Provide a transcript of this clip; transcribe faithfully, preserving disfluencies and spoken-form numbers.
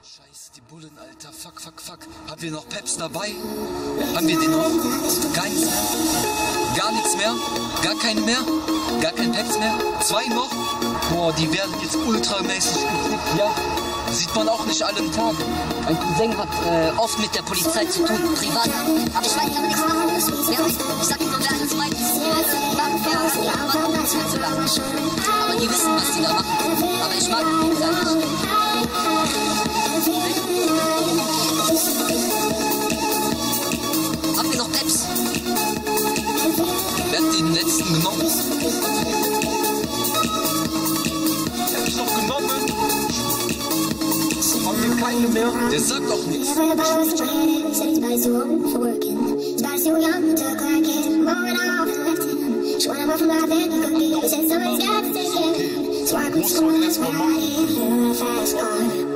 Scheiße, die Bullen, Alter. Fuck, fuck, fuck. Haben wir noch Peps dabei? Haben wir den noch? Gar nichts mehr? Gar nichts mehr? Gar keine mehr? Gar kein Peps mehr? Zwei noch? Boah, die werden jetzt ultramäßig geklickt, ja? Sieht man auch nicht alle im Tag. Mein Cousin hat äh, oft mit der Polizei zu tun, privat. Aber ich weiß, kann man nichts machen. Wer weiß, ich sag ihm nur, wer alles meint. Die Leute machen fair, das wird so lang. Aber die wissen, was die da machen. Aber ich mag die Polizei nicht. Haben wir noch Peps? Wer hat den letzten genommen? Hab ich noch genommen? Haben wir keine mehr? Der sagt doch nichts. Okay. Muss man erstmal machen.